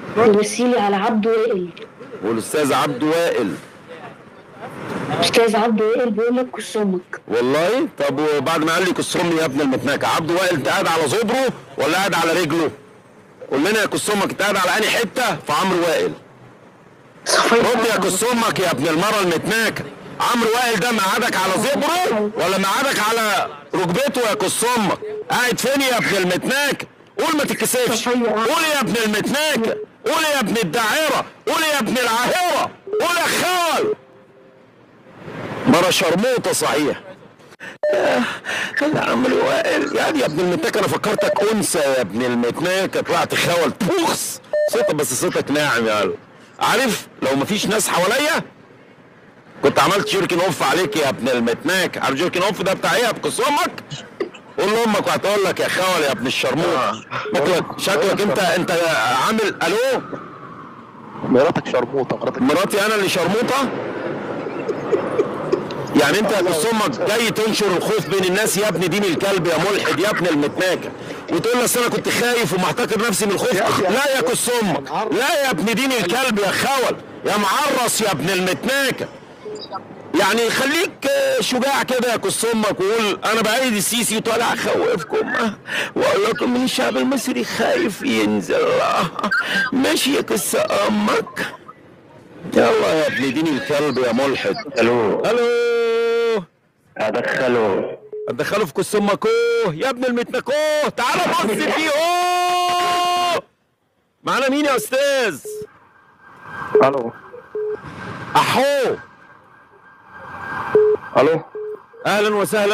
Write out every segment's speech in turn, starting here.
ومثيلي على عبد وائل. والاستاذ عبد وائل. استاذ عبد وائل بيقول لك كس امك. والله طب وبعد ما قال لي كس امي يا ابن المتناكه، عبد وائل انت قاعد على صدره ولا قاعد على رجله؟ قول لنا يا كس امك انت قاعد على انهي حته في عمرو وائل؟ رد يا كس امك يا ابن المره المتناكه، عمرو وائل ده مقعدك على صدره ولا مقعدك على ركبته يا كس امك؟ قاعد فين يا ابن المتناكه؟ قول ما تتكسفش، قول يا ابن المتناكه، قول يا ابن الداعره، قول يا ابن العاهره، قول يا خال. مرة شرموطة صحيح. يا عمرو وائل يا ابن المتناكة، انا فكرتك انثى يا ابن المتناكة، طلعت خول بوخس صوتك، بس صوتك ناعم يا قلب. عارف لو مفيش ناس حواليا كنت عملت جيركن اوف عليك يا ابن المتناكة. عارف جيركن اوف ده بتاع ايه يا بكس امك؟ قول لامك وهتقول لك يا خول يا ابن الشرموط. شكلك انت عامل الو. مراتك شرموطه، مراتي انا اللي شرموطه؟ يعني انت يا كس امك جاي تنشر الخوف بين الناس يا ابن دين الكلب يا ملحد يا ابن المتناكه، وتقول لي اصل انا كنت خايف ومحتقر نفسي من الخوف؟ لا يا كس امك، لا يا ابن دين الكلب يا خول يا معرس يا ابن المتناكه. يعني خليك شجاع كده يا كس امك وقول انا بايد السيسي وطالع اخوفكم واقول لكم ان الشعب المصري خايف ينزل. ماشي يا كس امك. يلا يا ابن دين الكلب يا ملحد. الو الو. ادخله في كس امك يا ابن المتنكوه، تعالى بص فيه. معانا مين يا استاذ؟ الو. احو. الو. اهلا وسهلا.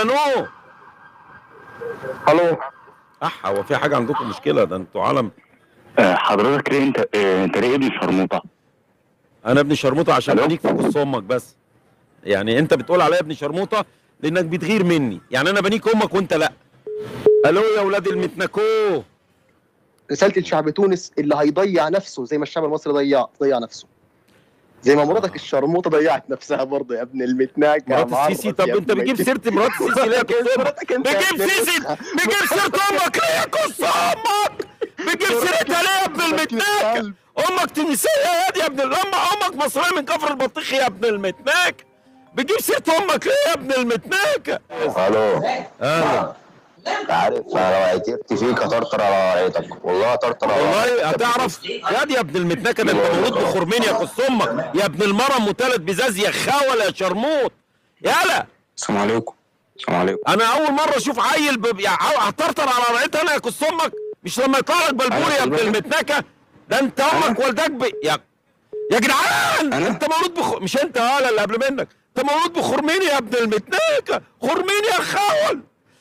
الو. هو في حاجه عندكم مشكله؟ ده انتوا عالم. حضرتك ليه انت ليه ابن شرموطه؟ انا ابن شرموطه عشان ألو؟ اديك في كس امك بس. يعني انت بتقول عليا ابن شرموطه لانك بتغير مني، يعني انا بنيك امك وانت لا. الو يا ولاد المتنكوه. رسالتي لشعب تونس اللي هيضيع نفسه زي ما الشعب المصري ضيع نفسه، زي ما مراتك الشرموطه ضيعت نفسها برضه يا ابن المتناكه. مرات السيسي؟ طب انت بتجيب سيره مرات السيسي ليه يا كس امك؟ بتجيب سيره امك ليه يا كس امك؟ بتجيب سيرتها ليه يا ابن المتناكه؟ امك تونسيه يا ابن امك مصريه من كفر البطيخ يا ابن المتناكه. بتجيب سيره امك ليه يا ابن المتناكه؟ الو. اهلا. انت عارف لو اعترفت فيك هطرطر على رعيتك، والله هطرطر على والله رعيتك. هتعرف يا ابن المتناكه، ده انت مولود بخرمين يا كس امك يا ابن المرم وثالث بزاز يا خاول يا شرموط. يالا السلام عليكم. السلام عليكم. انا اول مره اشوف عيل يعني هتطرطر على رعيتي انا يا كس امك؟ مش لما يطلع لك بلبول يا ابن المتناكه؟ ده انت امك والدك يا جدعان انت مولود مش انت ولا اللي قبل منك، انت مولود بخرمين يا ابن المتناكه، خرمين يا خاول.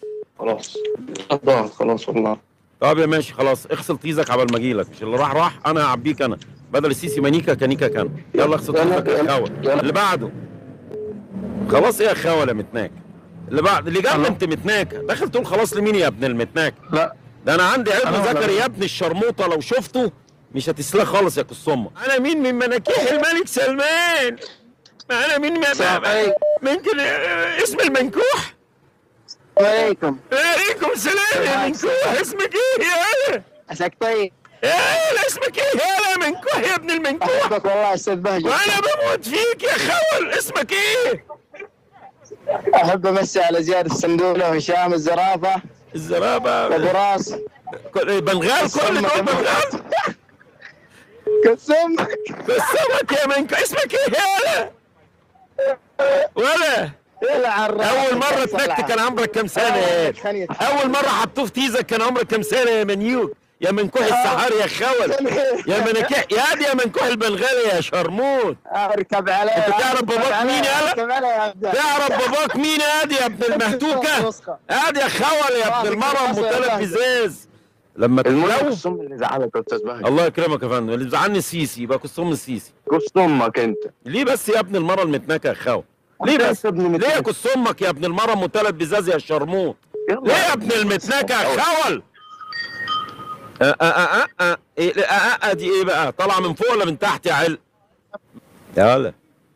خلاص والله. طب يا ماشي خلاص، اغسل طيزك عبال ما اجيلك، مش اللي راح انا هعبيك انا بدل السيسي مانيكا كانيكا كان. يلا اغسل طيزك يا خاول. اللي بعده. خلاص ايه يا خاول يا متناك؟ اللي بعد اللي جنب انت متناكه داخل تقول خلاص لمين يا ابن المتناك؟ لا ده انا عندي عيب ذكري يا ابن الشرموطه، لو شفته مش هتسلاه خالص يا كسومه. انا مين من مناكيح الملك سلمان؟ انا مين ممكن اسم المنكوح؟ عليكم. وعليكم السلام يا منكوح. اسمك ايه يا عساك طيب. يا اسمك ايه يا منكوح يا ابن المنكوح؟ احبك والله يا استاذ بهجت. وانا بموت فيك يا خول. اسمك ايه؟ احب امسي على زياد السندوله وهشام الزرافه الزرافه ابو راس بنغال، كل دول بنغال. كسمك يا منكوح. اسمك ايه يا ولا اول مره اتنكت كان عمرك كام سنه يا اول مره حطوه في تيزك كان عمرك كام سنه يا منيوك يا منكوح السحاري يا خول يا منكوح يا دي يا منكوح البنغالي يا شرموط. اركب عليه. انت تعرف باباك مين يالا؟ تعرف باباك مين يا ابن المهتوكه؟ يا خول يا ابن المرم وثلاث بزاز. لما الكسوم اللي زعلك يا استاذ بهجت. الله يكرمك يا فندم، اللي زعلني السيسي يبقى كسوم السيسي. كسومك انت ليه بس يا ابن المره المتنكه يا خول؟ ليه بس؟ ليه يا كس امك يا ابن المرم وثلاث بزاز يا شرموط؟ ليه يا ابن المتنكه يا خول؟ ايه دي ايه بقى؟ طالعه من فوق ولا من تحت يا عل؟ يلا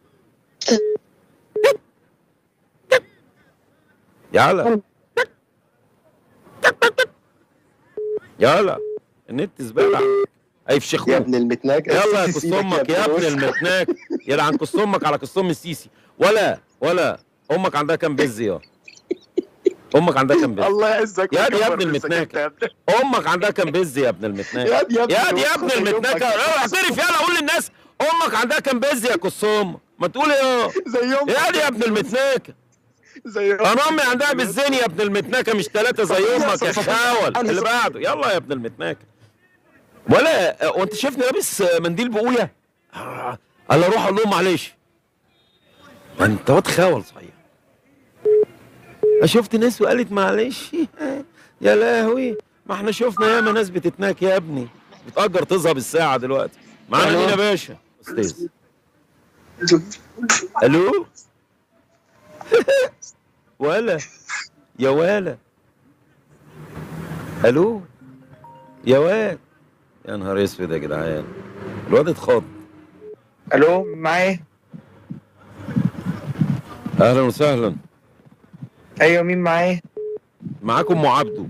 يلا يلا النت زباله. هيفشخوك يا ابن المتناك. يلا يا السيسي كس سيبك امك يا ابن الوسخ. المتناك، يلعن كس امك على كس ام السيسي. ولا امك عندها كام بز يا امك عندها كام بز؟ الله يعزك يا ويكبر ابن نفسك المتناك. انت يا ابن. امك عندها كام بز يا ابن المتناك؟ يا يا ابن المتناك، اعترف يلا قول للناس امك عندها كام بز يا كس امك، ما تقول يا زي يوم يا ابن المتناك. زي يوم. انا امي عندها بالزين يا ابن المتناكه مش 3 زي امك يا خاول. اللي بعده يلا يا ابن المتناكه. ولا وانت شايفني لابس منديل بقويا؟ الا اروح اقول لهم معلش. انت واد خاول صحيح. شفت ناس وقالت معلش يا لهوي، ما احنا شفنا ياما ناس بتتناك يا ابني، بتأجر تظهر بالساعة دلوقتي. معانا مين يا باشا؟ استاذ. الو ولا يا ولا الو يا واد. يا نهار اسود يا جدعان، الواد اتخض. الو معايا؟ اهلا وسهلا. ايوه مين معايا؟ معاكم ام عبده.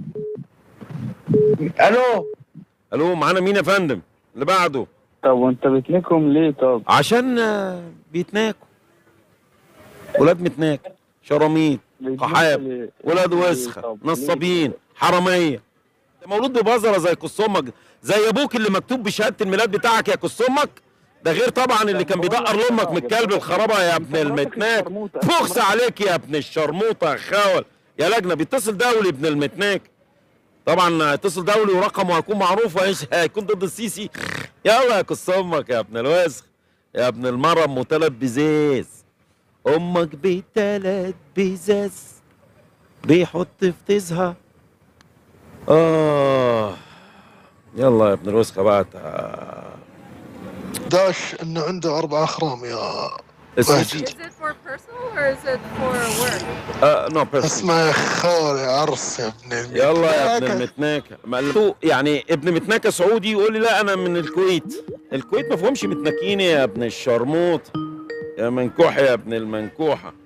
الو معانا مين يا فندم؟ اللي بعده. طب وانت بتنكم ليه طب؟ عشان بيتناكوا ولاد متناك، شراميط، قحاب، ولاد وسخه، نصابين، حراميه. انت مولود ببذره زي كس امك، زي ابوك اللي مكتوب بشهاده الميلاد بتاعك يا كس امك. ده غير طبعا اللي كان بيدقر لامك من الكلب الخرابه يا ابن المتناك. فخس عليك يا ابن الشرموطه يا خاول. يا لجنه بيتصل دولي ابن المتناك. طبعا هيتصل دولي ورقمه هيكون معروف هيكون ضد السيسي. يلا يا كس امك يا ابن الوسخ، يا ابن المرم وتلات بزاز. امك بتلات بزاز بيحط في تزها. يلا يا ابن الوسخه بقى. داش انه عنده 4 اخرام يا السيسي. Is it for personal or is it for work? نو بيرسون. اسمه خالي عرس يا ابن المتناكة. يلا يا ابن المتناكه. يعني ابن متناكه سعودي يقول لي لا انا من الكويت. الكويت ما فيهمش متناكين يا ابن الشرموط يا منكوح يا ابن المنكوحه.